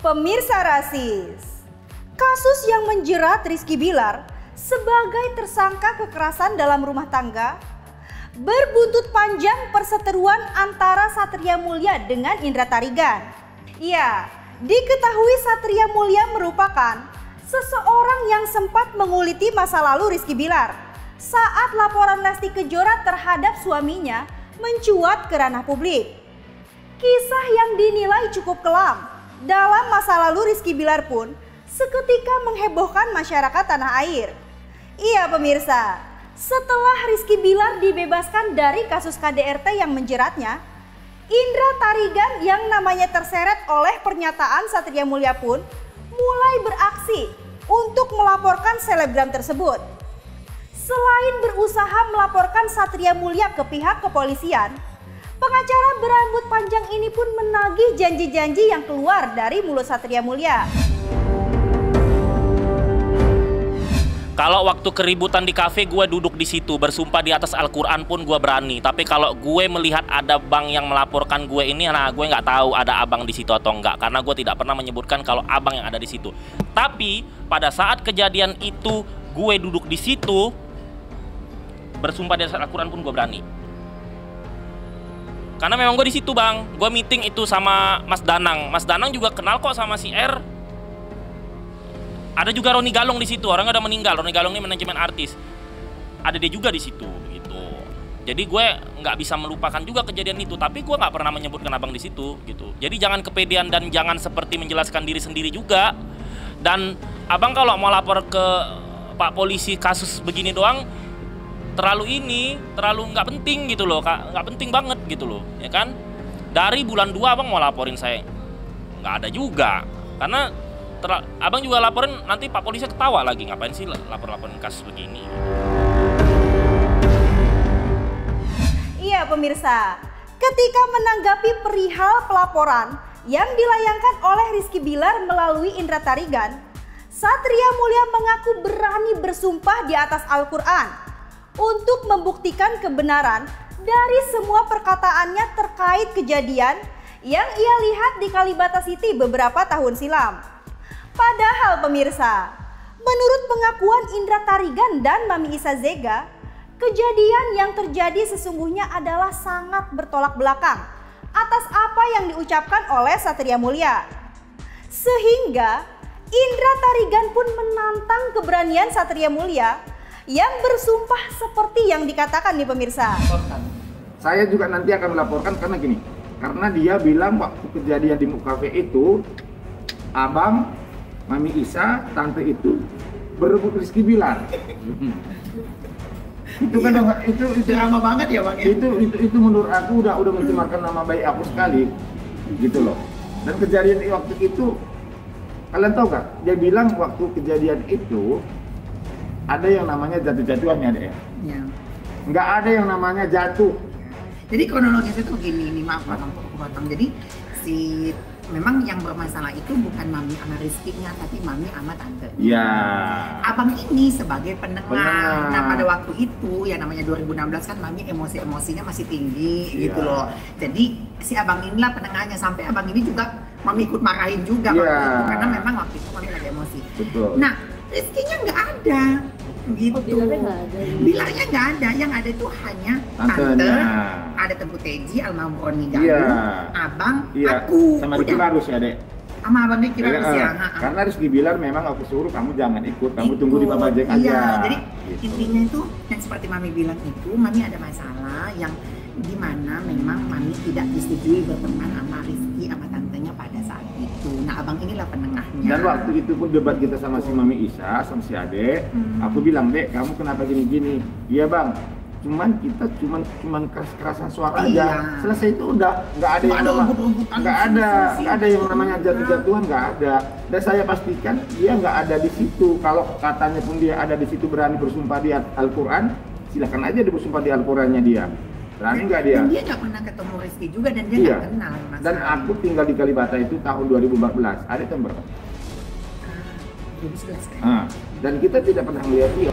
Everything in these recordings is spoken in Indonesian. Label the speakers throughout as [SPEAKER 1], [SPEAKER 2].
[SPEAKER 1] Pemirsa rasis, kasus yang menjerat Rizky Bilar sebagai tersangka kekerasan dalam rumah tangga berbuntut panjang perseteruan antara Satria Mulia dengan Indra Tarigan. Ya, diketahui Satria Mulia merupakan seseorang yang sempat menguliti masa lalu Rizky Bilar saat laporan Lesti Kejora terhadap suaminya mencuat ke ranah publik. Kisah yang dinilai cukup kelam dalam masa lalu Rizky Bilar pun seketika menghebohkan masyarakat tanah air. Iya pemirsa, setelah Rizky Bilar dibebaskan dari kasus KDRT yang menjeratnya, Indra Tarigan yang namanya terseret oleh pernyataan Satria Mulia pun mulai beraksi untuk melaporkan selebgram tersebut. Selain berusaha melaporkan Satria Mulia ke pihak kepolisian, pengacara berambut panjang ini pun menagih janji-janji yang keluar dari mulut Satria Mulia.
[SPEAKER 2] Kalau waktu keributan di kafe gue duduk di situ bersumpah di atas Al-Quran pun gue berani. Tapi kalau gue melihat ada bang yang melaporkan gue ini, nah gue nggak tahu ada abang di situ atau enggak, karena gue tidak pernah menyebutkan kalau abang yang ada di situ. Tapi pada saat kejadian itu gue duduk di situ bersumpah di atas Al-Quran pun gue berani. Karena memang gue di situ bang, gue meeting itu sama Mas Danang. Mas Danang juga kenal kok sama si R. Ada juga Roni Galong di situ, orang udah meninggal. Roni Galong ini manajemen artis. Ada dia juga di situ, gitu. Jadi gue nggak bisa melupakan juga kejadian itu, tapi gue nggak pernah menyebutkan abang di situ, gitu. Jadi jangan kepedean dan jangan seperti menjelaskan diri sendiri juga. Dan abang kalau mau lapor ke Pak Polisi kasus begini doang, terlalu nggak penting gitu loh, nggak penting banget gitu loh, ya kan? Dari bulan 2 abang mau laporin saya, nggak ada juga, karena abang juga laporin nanti Pak Polisi ketawa lagi, ngapain sih laporin kasus begini?
[SPEAKER 1] Iya pemirsa, ketika menanggapi perihal pelaporan yang dilayangkan oleh Rizky Bilar melalui Indra Tarigan, Satria Mulia mengaku berani bersumpah di atas Al-Quran untuk membuktikan kebenaran dari semua perkataannya terkait kejadian yang ia lihat di Kalibata City beberapa tahun silam. Padahal pemirsa, menurut pengakuan Indra Tarigan dan Mami Isa Zega, kejadian yang terjadi sesungguhnya adalah sangat bertolak belakang atas apa yang diucapkan oleh Satria Mulia. Sehingga Indra Tarigan pun menantang keberanian Satria Mulia yang bersumpah seperti yang dikatakan nih pemirsa.
[SPEAKER 3] Saya juga nanti akan melaporkan karena gini, karena dia bilang waktu kejadian di Mukafe itu, abang, Mami Isa, tante itu berebut Rizky Bilar. Itu kan itu
[SPEAKER 4] drama banget ya bang.
[SPEAKER 3] Itu menurut aku udah mencemarkan nama baik aku sekali, gitu loh. Dan kejadian waktu itu, kalian tahu gak? Dia bilang waktu kejadian itu ada yang namanya jatuh-jatuhannya deh.
[SPEAKER 4] Ya.
[SPEAKER 3] Nggak ada yang namanya jatuh.
[SPEAKER 4] Jadi kronologisnya itu gini, nih maaf aku potong. Jadi memang yang bermasalah itu bukan Mami sama Rizky-nya, tapi Mami sama tante.
[SPEAKER 3] Iya.
[SPEAKER 4] Abang ini sebagai penengah. Nah pada waktu itu ya namanya 2016 kan Mami emosinya masih tinggi gitu loh. Jadi si abang inilah penengahnya, sampai abang ini juga Mami ikut marahin juga waktu itu, karena memang waktu itu Mami lagi emosi.
[SPEAKER 3] Betul.
[SPEAKER 4] Nah Rizky-nya nggak ada gitu. Bilarnya nggak ada, yang ada itu hanya tante, ada Teguh Teji, almarhum Roni Galong, abang, aku.
[SPEAKER 3] Sama Rizky Barus ya dek?
[SPEAKER 4] Sama abang Rizky Barus ya.
[SPEAKER 3] Karena Rizky Bilar memang aku suruh kamu jangan ikut, kamu tunggu di Bapak Jack aja.
[SPEAKER 4] Iya, jadi intinya itu yang seperti Mami bilang itu, Mami ada masalah yang dimana memang Mami tidak disetujui berteman sama Rizky sama tantenya pada saat itu. Nah abang inilah penengahnya.
[SPEAKER 3] Dan waktu itu pun debat kita sama si Mami Isa, sama si Ade, aku bilang, dek kamu kenapa gini-gini? Iya bang, kita cuman keras-kerasan suara aja. Selesai itu udah nggak ada yang namanya jatuh-jatuhan, nggak ada. Dan saya pastikan dia nggak ada di situ. Kalau katanya pun dia ada di situ berani bersumpah di Al-Quran, silakan aja dia bersumpah di Al-Qurannya dia. Berani nggak dia?
[SPEAKER 4] Dan dia nggak pernah ketemu Rizky juga dan dia nggak kenal.
[SPEAKER 3] Dan aku tinggal di Kalibata itu tahun 2014. Ada tahun berapa?
[SPEAKER 4] 2011 kan?
[SPEAKER 3] Dan kita tidak pernah melihat dia.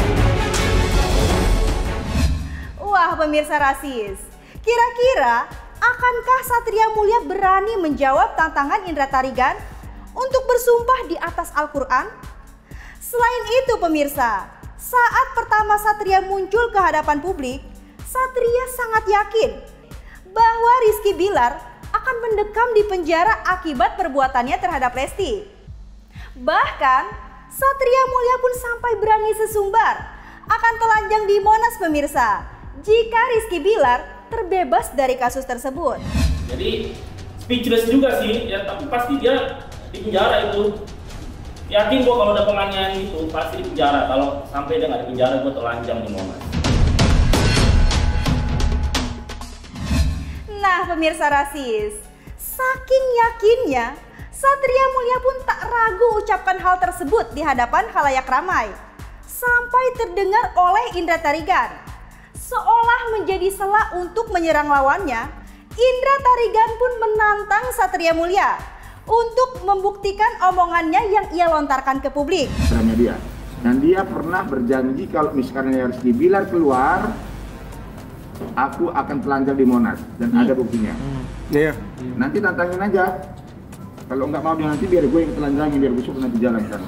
[SPEAKER 1] Wah pemirsa rasis, kira-kira akankah Satria Mulia berani menjawab tantangan Indra Tarigan untuk bersumpah di atas Al-Quran? Selain itu pemirsa, saat pertama Satria muncul ke hadapan publik, Satria sangat yakin bahwa Rizky Bilar akan mendekam di penjara akibat perbuatannya terhadap Lesti. Bahkan Satria Mulia pun sampai berani sesumbar akan telanjang di Monas pemirsa jika Rizky Bilar terbebas dari kasus tersebut.
[SPEAKER 2] Jadi speechless juga sih ya, tapi pasti dia di penjara itu. Yakin gua kalau ada penganiayaan itu pasti di penjara. Kalau sampai dia nggak di penjara, gua telanjang di Monas.
[SPEAKER 1] Nah pemirsa Rasis, saking yakinnya Satria Mulia pun tak ragu ucapkan hal tersebut di hadapan khalayak ramai. Sampai terdengar oleh Indra Tarigan. Seolah menjadi sela untuk menyerang lawannya, Indra Tarigan pun menantang Satria Mulia untuk membuktikan omongannya yang ia lontarkan ke publik.
[SPEAKER 3] Dia. Dan dia pernah berjanji kalau misalnya Rizky Bilar keluar, aku akan telanjang di Monas. Dan ada buktinya.
[SPEAKER 5] Iya.
[SPEAKER 3] Nanti tantangin aja. Kalau nggak mau dia nanti biar gue yang telanjangin, biar busuk nanti jalan sana.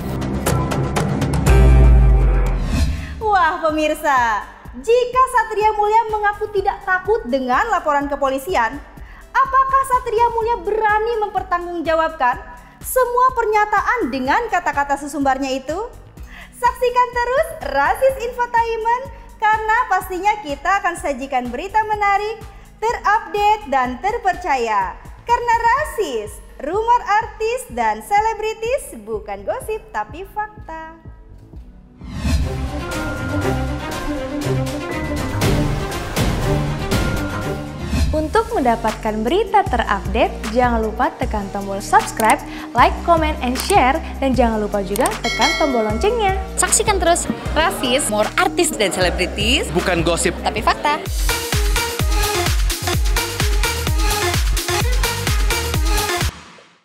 [SPEAKER 1] Wah pemirsa, jika Satria Mulia mengaku tidak takut dengan laporan kepolisian, apakah Satria Mulia berani mempertanggungjawabkan semua pernyataan dengan kata-kata sesumbarnya itu? Saksikan terus Rasis Infotainment karena pastinya kita akan sajikan berita menarik, terupdate dan terpercaya. Karena Rasis, rumor artis dan selebritis bukan gosip tapi fakta.
[SPEAKER 6] Untuk mendapatkan berita terupdate, jangan lupa tekan tombol subscribe, like, comment, and share, dan jangan lupa juga tekan tombol loncengnya.
[SPEAKER 7] Saksikan terus Rasis, more artis dan selebritis,
[SPEAKER 5] Bukan gosip
[SPEAKER 7] tapi fakta.